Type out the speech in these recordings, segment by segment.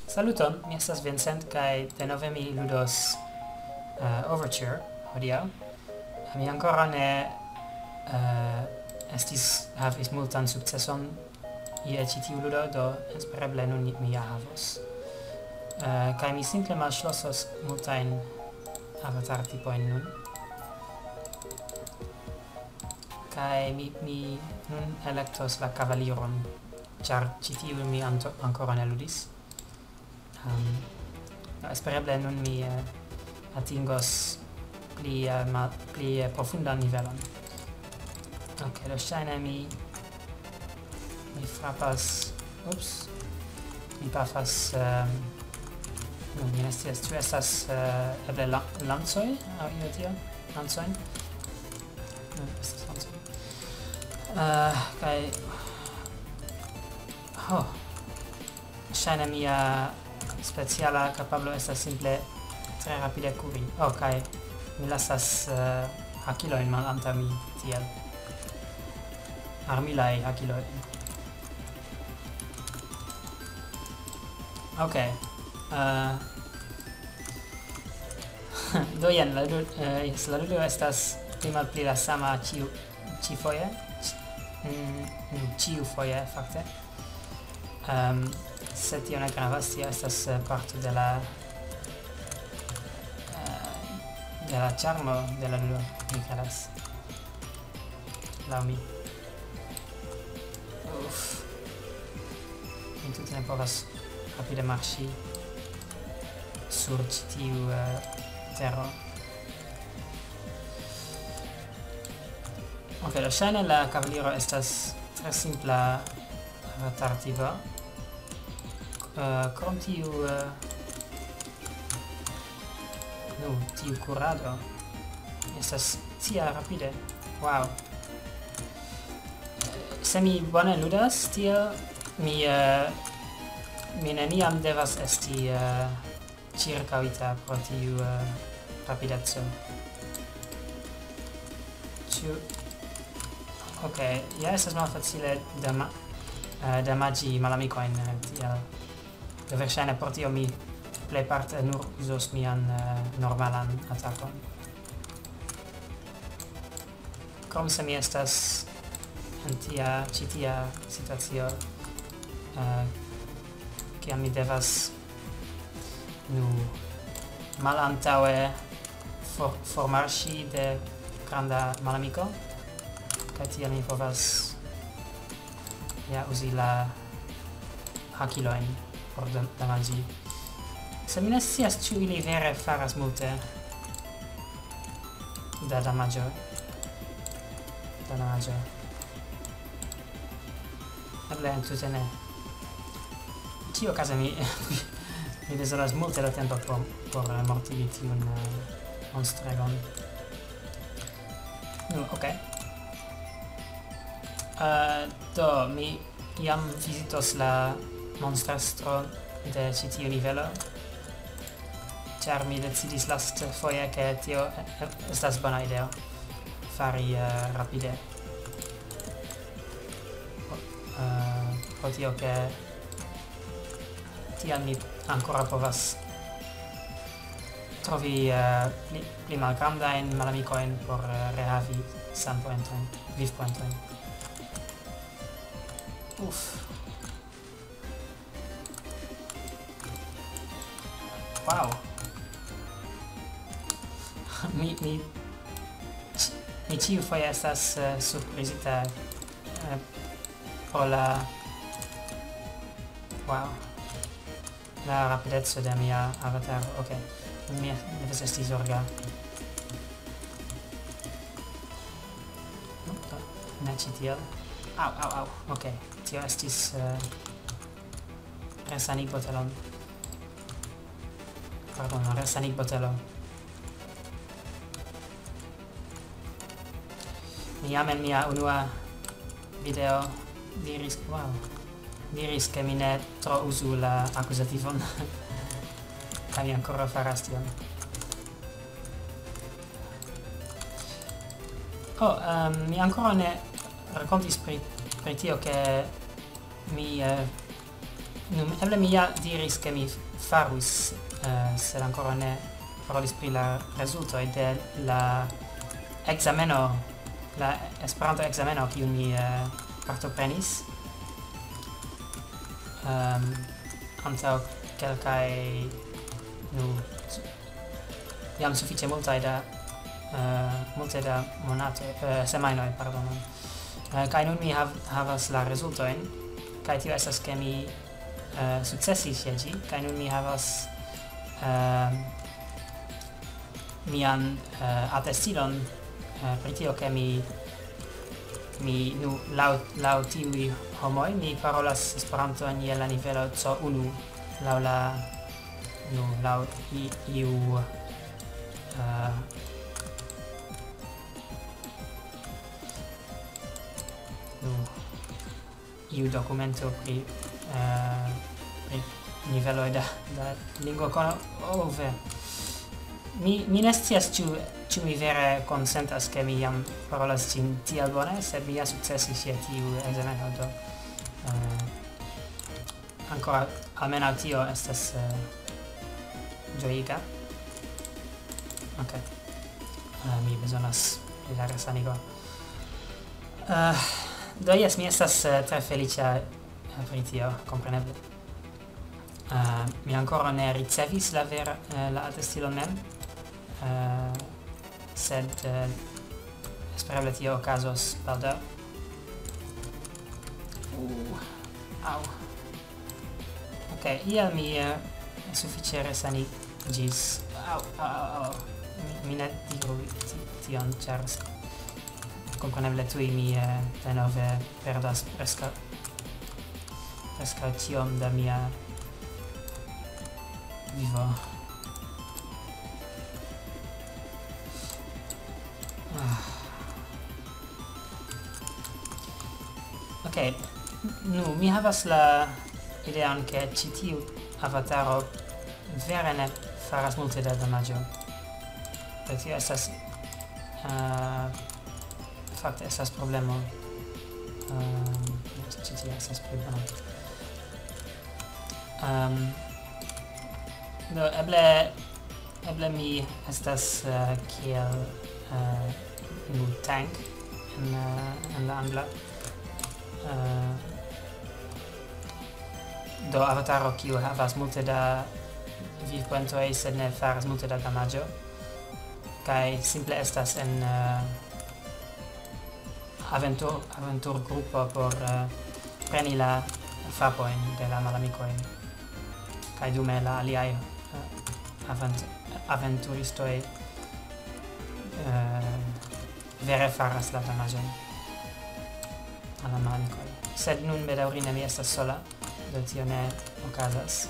Saluton, mi estas Vincent kaj denove mi ludos Overture hodiaŭ. Mi ancora ne havis multan sukceson je ĉi tiu ludo, do espereble nun mi ja havos. Kaj mi simple malŝlosos multajn avatar-tipojn nun. Kaj mi nun elektos la kavaliron, ĉar ĉi tiun mi ancora ne ludis. Espereble nun mi atingos pli profundan nivelon. Ok, do ŝajne mi frapas, mi pafas, mi ne scias, ĉu estas eble lancoj aŭ io tio, lancojn? Estas lancoj. Kaj ŝajne mia speciala kapablo estas simple tre rapide kuri. Kaj mi lasas hakilojn malantaŭ mi tiel. Armilaj hakiloj. Ok. Do jen, la ludo estas pli malpli la sama ĉiufoje. Ĉiufoje, fakte. Se tio ne gravas, tio estas parto de la ĉarmo de la ludo, mi kredas. Laŭ mi. Mi tute ne povas rapide marŝi sur ĉi tiu tero. Ok, do ŝajne la kavaliro estas tre simpla avatar-tipo. Krom tiu tiu kurado estas tia rapide. Wow. Se mi bone ludas tiel, mi neniam devas esti ĉirkaŭita pro tiu rapideco. Ĉu ok, ja estas malfacile damaĝi malamikojn tiel. Do verŝajne por tio mi plejparte nur uzos mian normalan atakon. Krom se mi estas en ĉi tia situacio, kiam mi devas malantaŭe formarŝi de granda malamiko, kaj tiel mi povas uzi la hakilojn por damaĝi. Se mi ne scias, ĉu ili vere faras multe da damaĝo. Eble tute ne. Ĉiuokaze mi bezonas multe da tempo por mortigi tiun monstregon. Ok. Do mi jam vizitos la monstrestro de ĉi tiu nivelo, ĉar mi decidis lastfoje, ke tio estas bona ideo fari rapide. Pro tio, ke tiam mi ancora povas trovi pli malgrandajn malamikojn por rehavi sanpoentojn, vivpoentojn. Wow. Mi ĉiufoje estas surprizita pro la rapideco de mia avataro. Ok, mi devas esti zorga. Ne ĉi tiel. Au. Ok, tio estis resanigbotelon. Pardon, resanigbotelo. Mi jam en mia unua video diris ke mi ne tro uzu la akuzativon. Kaj mi ancora faras tion. Mi ancora ne rakontis pri tio, ke mi eble mi ja diris che mi farus, sed ancora ne parolis pri la rezultoj de la exameno, la Esperanto exameno kiun mi partoprenis antaŭ kelkaj jam sufiĉe multe da monatoj, semajnoj, pardonon. Kaj nun mi havas la rezultojn, kaj tio estas ke mi sukcesis je ĝi, kaj nun mi havas mian atestilon pri tio ke mi laŭ tiuj homoj mi parolas Esperanton je la nivelo C1 laŭ iu iu dokumento pri niveloj da lingvokono. Mi ne scias ĉu mi vere konsentas ke mi jam parolas ĝin tiel bone, sed mi ja sukcesis je tiu ekzameno, do ancora almenaŭ tio estas ĝojiga. Ok, mi bezonas pli da resanigo. Do jes, mi estas tre feliĉa pri tio, kompreneble. Mi ancora ne ricevis la atestilon mem, sed espereble tio okazos baldaŭ. Au. Ok, iel mi sufiĉe resaniĝis. Au. Mi ne diru tion, ĉar kompreneble tuj mi denove perdas preskaŭ ĉiom da mia vivo. Ok, mi havas la ideon ke ĉi tiu avataro vere ne faras multe da damaĝo. Tio estas fakte estas problemo. Ĉi tie estas pli bona. Do eble mi estas kiel tank en la angla. Do avataro kiu havas multe da vivpointoj, sed ne faras multe da damaĝo. Kaj simple estas en aventurgrupo por preni la frapojn de la malamikoj. Kaj dume la aliaj aventuristoj vere faras la damaĝon al la malamikoj. Sed nun bedaŭrinde mi estas sola, do tio ne okazas.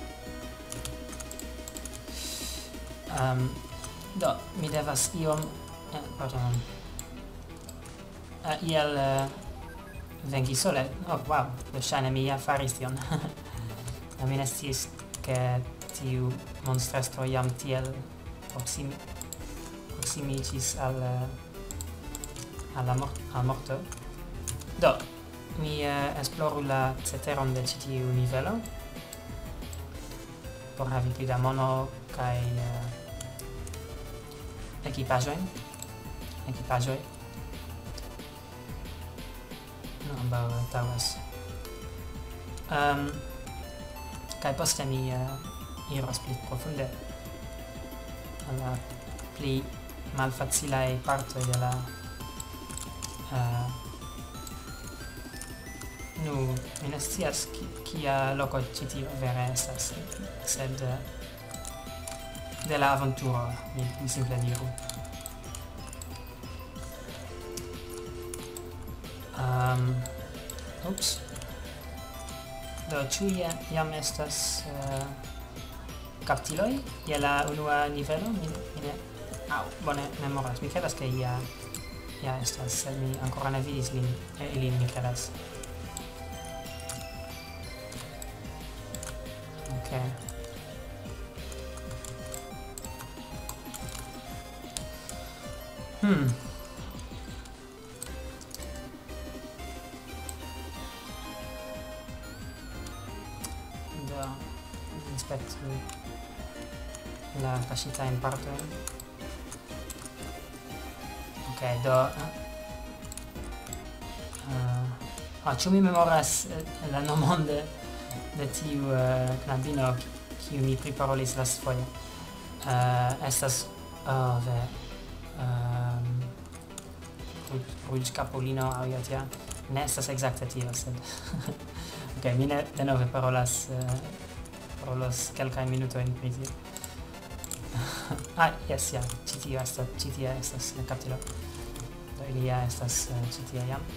Do, mi devas iom iel venki sole. Oh, wow, ŝajne mi ja faris tion. Mi ne sciis ke tiu monstrestro jam tiel proksimiĝis al morto. Do, mi esploru la ceteron de ĉi tiu nivelo por havi pli da mono kaj ekipaĵoj. Ambaŭ taŭgas. Kaj poste mi iros pli profunde al la pli malfacilaj partoj de la mi ne scias kia loko ĉi tiu vere estas, sed de la aventuro mi simple diru. Ups. Do, ĉu jam estas kaptiloj je la unua nivelo? Mi ne bone memoras. Mi kredas ke ja estas, sed mi ankoraŭ ne vidis ilin, mi kredas. Okay. inspektu la kaŝitajn partojn. Ok, do... ĉu mi memoras la nomon de tiu knabino kiu mi priparolis lastfoje? Estas... ve... Ruĝkapulino aŭ io tia. Ne estas ekzakte tio, sed... Ok, mi ne denove parolos kelkajn minutojn pri tio. Yes, ja, ĉi tie estas la kaptilo. Do ili ja estas ĉi tie jam.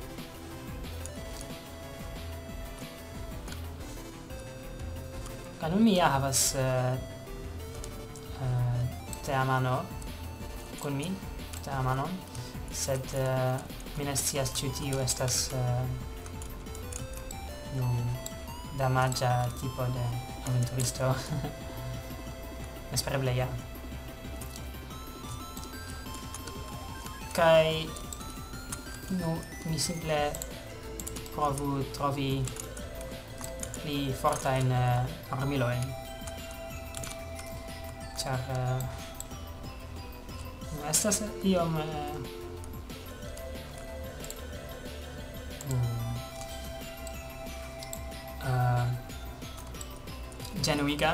Kaj nun mi ja havas teamano kun mi, teamanon, sed mi ne scias ĉu tiu estas damaĝa tipo de aventuristo. Espereble ja. Kaj mi simple provu trovi pli fortajn armilojn. Ĉar estas iom ĝenuiga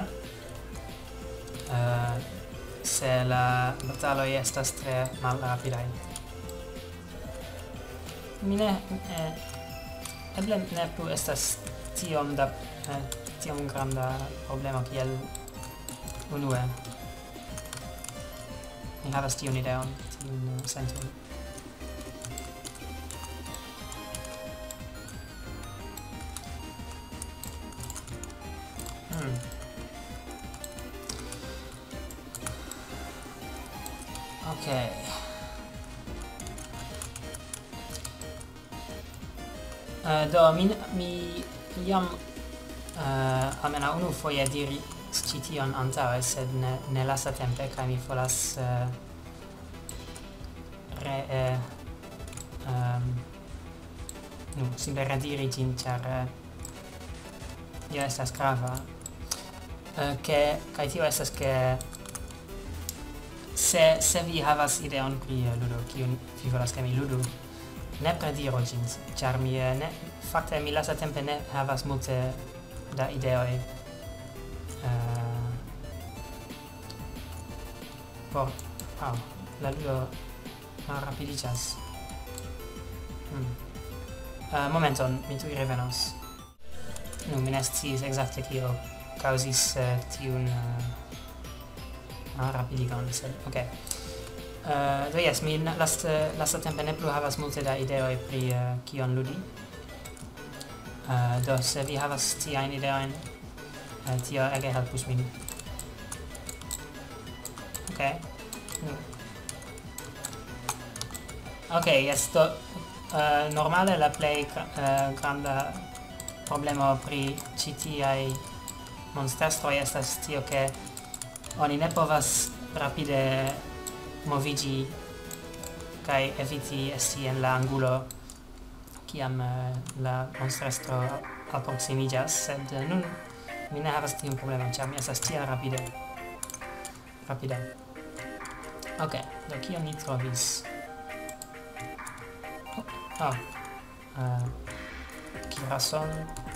se la bataloj estas tre malrapidaj. Mi ne eble ne plu estas tiom granda problemo kiel unue. Mi havas tiun ideon, tiun senton. Okay. Do mi jam almenaŭ unufoje diris ĉi tion antaŭe, sed ne lastatempe, kaj mi volas simple rediri ĝin, ĉar tio estas grava. Kaj tio estas ke se vi havas ideon pri ludo, kiun vi volas ke mi ludu, ne prediru ĝin, ĉar mi fakte mi lastatempe ne havas multe da ideoj por... la ludo malrapidiĝas. Momenton, mi tuj revenos. Mi ne sciis ekzakte kio kaŭzis tiun rapidigon, sed ok. Do yes, mi lastatempe ne plu havas multe da ideoj pri kion ludi. Do se vi havas tiajn ideojn, tio ege helpus min. Ok. Ok, yes, do normale la plej granda problemo pri ĉi tiaj monsterstroj estas tio, ke oni ne povas rapide moviĝi kaj eviti esti en la angulo kiam la monstrestro alproksimiĝas, sed nun mi ne havas tiun problemon, ĉar mi estas tiel rapide. Ok, do kion ni trovis? Kirason,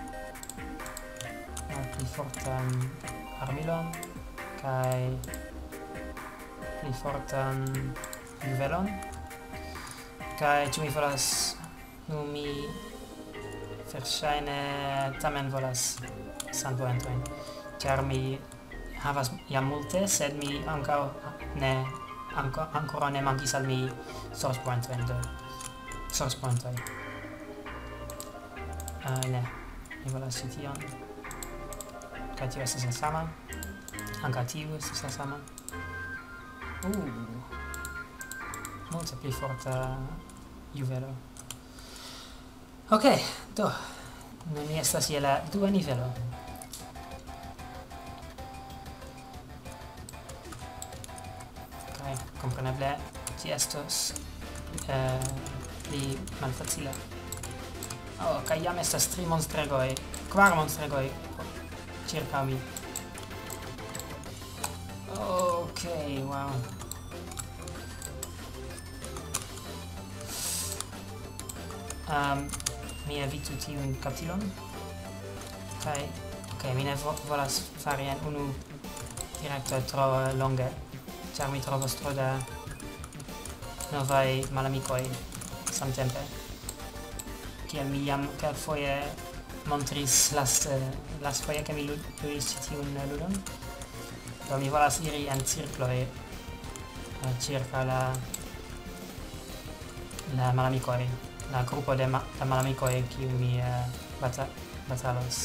pli fortan armilon, kaj pli fortan juvelon. Kaj ĉu mi volas... mi verŝajne tamen volas sanpoentojn, ĉar mi havas jam multe, sed mi ankoraŭ ne mankis al mi source-poentojn, do source-poentoj. Ne, mi volas ĉi tion. Kaj tio estas la sama. Ankaŭ tiu estas la sama. Multe pli forta juvelo. Ok, do, nun mi estas je la dua nivelo. Kaj, kompreneble, ĝi estos pli malfacila. Kaj jam estas 3 monstregoj, 4 monstregoj ĉirkaŭ mi. Okay, wow. Mi evitu tiun kaptilon. Kaj mi ne volas fari en unu direkto tro longe, ĉar mi trovas tro da novaj malamikoj samtempe. Kiel mi jam kelkfoje montris lastfoje, ke mi ludis ĉi tiun ludon. Do mi volas iri en cirkloj circa la malamikoj, la grupo de malamikoj kiu mi batalos.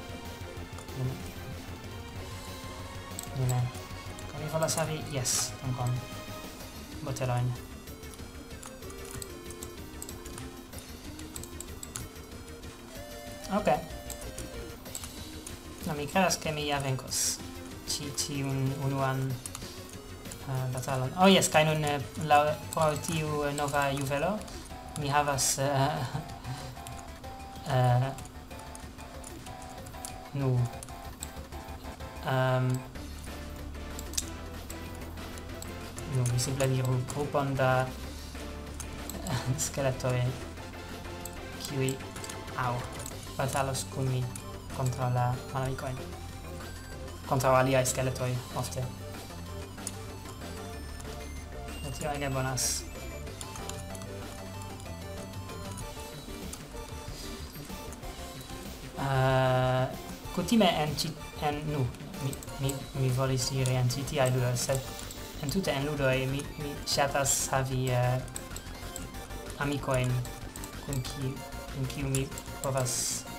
Ne. Kaj mi volas havi, yes, dankon, botelojn. Ok. No, mi credas ke mi ja venkos ĉi tiun unuan batalon. Oh yes, kaj nun pro tiu nova juvelo mi havas nu mi simple diru grupon da skeletoj kiuj batalos kun mi kontraŭ la malamikoj, kontraŭ aliaj skeletoj ofte. Do tio ege bonas. Kutime mi volis diri en ĉi tiaj ludoj, sed entute en ludoj mi ŝatas havi amikojn kun kiu mi povas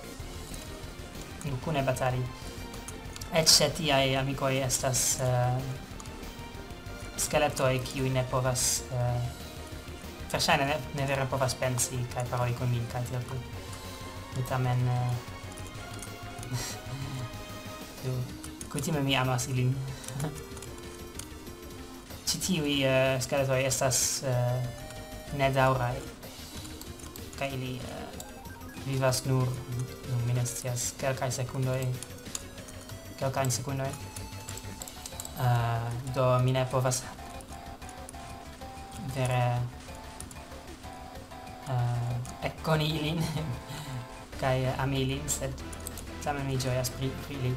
kune batali. Eĉ se tiaj amikoj estas skeletoj kiuj ne povas verŝajne ne vere povas pensi kaj paroli kun mi kaj tiel plu. Mi tamen kutime mi amas ilin. Ĉi tiuj skeletoj estas nedaŭraj kaj ili vivas nur mi ne scias kelkajn sekundojn. Do mi ne povas vere ekkoni ilin kaj ami ilin, sed tamen mi ĝojas pri ili.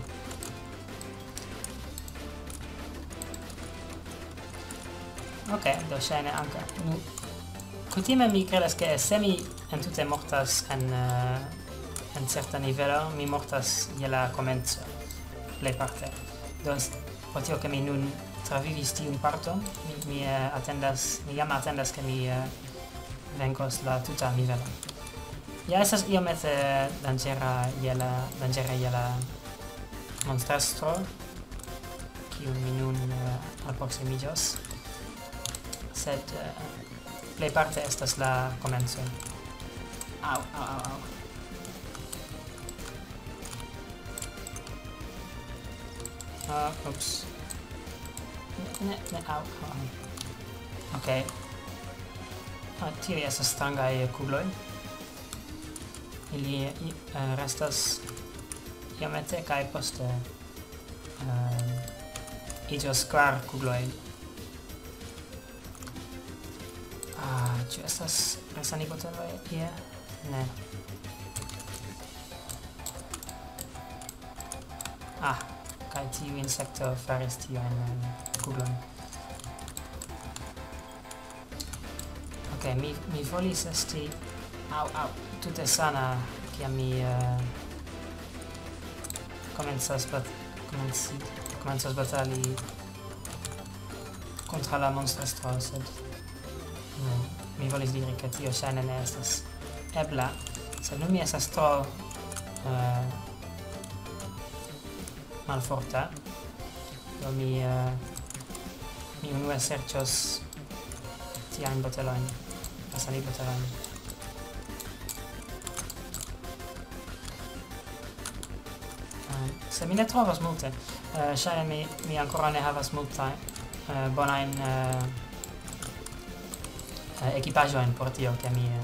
Ok, do ŝajne ankaŭ kutime mi kredas ke se mi entute mortas en certa nivelo, mi mortas je la komenco plejparte. Do pro tio ke mi nun travivis tiun parton, mi jam atendas ke mi venkos la tuta nivelo. Ja estas iomete danĝera je la monstrestro, kiun mi nun alproksimiĝos, sed plejparte estas la komenco. Au. Ups. Ne, au. Ok. Tiuj estas strangaj kugloj. Ili restas iomete kaj poste iĝos kvar kugloj. Ĉu estas resanigoteloj ie? Ne. Kaj tiu insekto faris tiujn kuglojn. Ok, mi volis esti tute sana kiam mi komencas batali kontraŭ la monstrestro, sed mi volis diri ke tio ŝajne ne estas ebla, sed nun mi estas tro malforta, do mi unue serĉos tiajn botelojn, resanigotelojn. Se mi ne trovas multe, ŝajne mi ankoraŭ ne havas multajn bonajn ekipaĵojn por tio, ke mi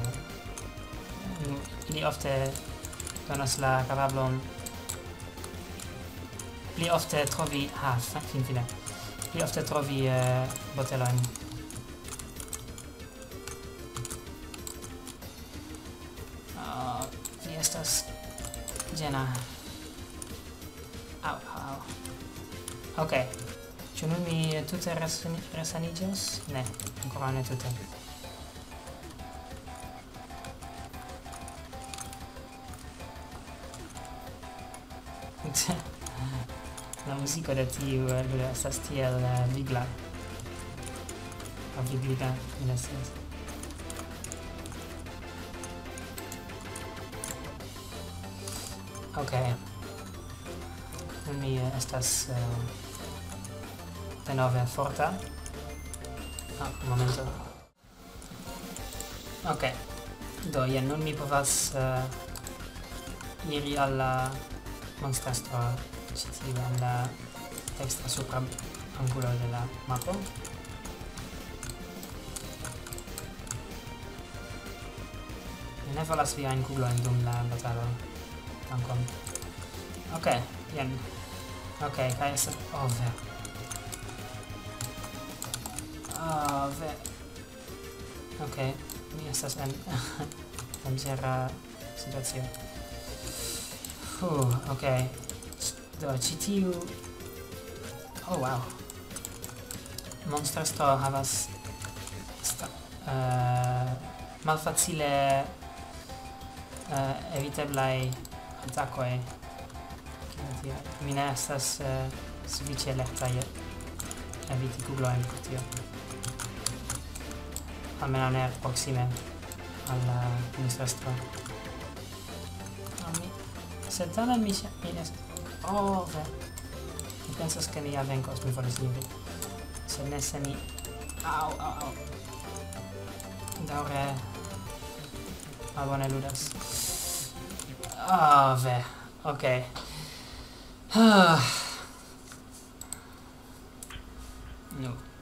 ili ofte donas la kapablon pli ofte trovi finfine pli ofte trovi botelojn. Vi estas ĝena. Au, au. Ok. Ĉu nun mi tute resaniĝos? Ne, ankoraŭ ne tute. La muziko de tiu ludo estas tiel vigla. Vigliga, mi ne scias. Ok. Nun mi estas denove forta. Momento. Ok. Do, jen, nun mi povas iri al la monstastro ĉi tiu en la dekstra supra angulo de la mapo. Mi ne volas viajn kuglojn dum la batalo. Dankon. Ok, jen. Ok, kaj estas... Oh, ve. Oh, ve. Ok, mi estas en danĝera situacio. Ok. Do, ĉi tiu... Oh, wow. Monstastro havas... malfacile eviteblaj atakoj. Mi ne estas sufiĉe lerta eviti kuglojn pro tio. Almenaŭ ne proksime al la monstastro. Sed tamen mi ne... Oh, ve. Mi pensas ke mi ja venkos, mi volas diri. Sed ne se mi... Au, au, au. Daŭre malbone ludas. Ah, ve. Ok. Nu.